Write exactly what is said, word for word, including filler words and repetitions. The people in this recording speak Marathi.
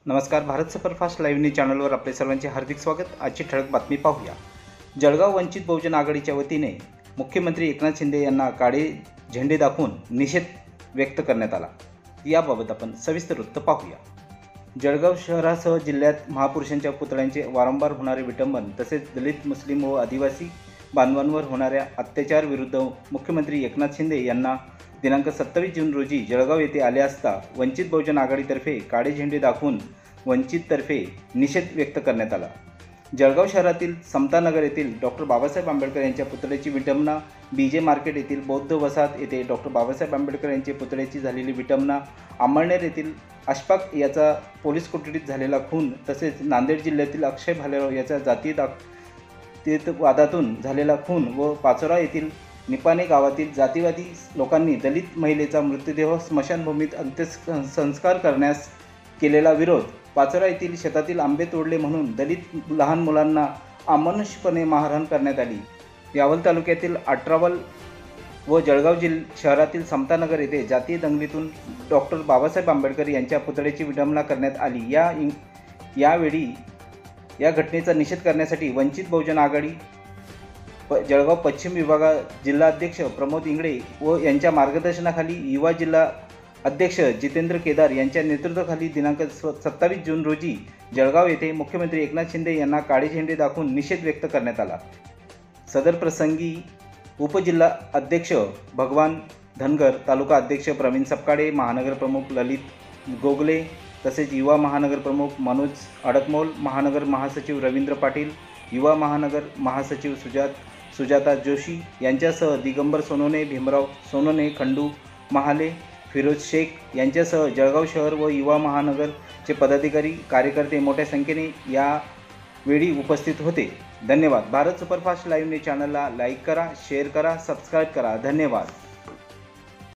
नमस्कार. भारत सुपरफास्ट लाईव्ह न्यूज चॅनलवर आपले सर्वांचे हार्दिक स्वागत. आजची ठळक बातमी पाहूया. जळगाव वंचित बहुजन आघाडीच्या वतीने मुख्यमंत्री एकनाथ शिंदे यांना काळे झेंडे दाखवून निषेध व्यक्त करण्यात आला. याबाबत आपण सविस्तर वृत्त पाहूया. जळगाव शहरासह जिल्ह्यात महापुरुषांच्या पुतळ्यांचे वारंवार होणारे विटंबन तसेच दलित, मुस्लिम व आदिवासी बांधवांवर होणाऱ्या अत्याचाराविरुद्ध मुख्यमंत्री एकनाथ शिंदे यांना दिनांक सत्तावीस जून रोजी जळगाव येथे आले असता वंचित बहुजन आघाडीतर्फे काळे झेंडे दाखवून वंचिततर्फे निषेध व्यक्त करण्यात आला. जळगाव शहरातील समतानगर येथील डॉक्टर बाबासाहेब आंबेडकर यांच्या पुतळ्याची विटंबना, बी जे मार्केट येथील बौद्ध वसाहत येथे डॉक्टर बाबासाहेब आंबेडकर यांच्या पुतळ्याची झालेली विटंबना, अंमळनेर येथील अशफाक याचा पोलीस कोठडीत झालेला खून तसेच नांदेड जिल्ह्यातील अक्षय भालेराव याचा जातीय वादातून झालेला खून व पाचोरा येथील निपाणे गावातील जातीवादी लोकांनी दलित महिलेचा मृतदेह स्मशानभूमीत अंत्यसंस्कार करण्यास केलेला विरोध, पाचोरा येथील शेतातील आंबे तोडले म्हणून दलित लहान मुलांना अमानुषपणे मारहाण करण्यात आली. यावल तालुक्यातील अठरावल व जळगाव जिल्ह शहरातील समतानगर येथे जातीय दंगलीतून डॉक्टर बाबासाहेब आंबेडकर यांच्या पुतळ्याची विटंबना करण्यात आली. या यावेळी या घटनेचा निषेध करण्यासाठी वंचित बहुजन आघाडी प जळगाव पश्चिम विभागा जिल्हाध्यक्ष प्रमोद इंगळे व यांच्या मार्गदर्शनाखाली युवा जिल्हा अध्यक्ष जितेंद्र केदार यांच्या नेतृत्वाखाली दिनांक सत्तावीस जून रोजी जळगाव येथे मुख्यमंत्री एकनाथ शिंदे यांना काळे झेंडे दाखवून निषेध व्यक्त करण्यात आला. सदर प्रसंगी उपजिल्हा अध्यक्ष भगवान धनगर, तालुका अध्यक्ष प्रवीण सपकाळे, महानगर प्रमुख ललित गोगले तसेच युवा महानगर प्रमुख मनोज अडकमोल, महानगर महासचिव रवींद्र पाटील, युवा महानगर महासचिव सुजात सुजाता जोशी यांच्यासह दिगंबर सोनोने, भीमराव सोनोने, खंडू महाले, फिरोज शेख यांच्यासह जळगाव शहर व युवा महानगरचे पदाधिकारी, कार्यकर्ते मोठ्या संख्येने यावेळी उपस्थित होते. धन्यवाद. भारत सुपरफास्ट लाईव्ह न्यूज चॅनलला लाईक करा, शेअर करा, सबस्क्राईब करा. धन्यवाद.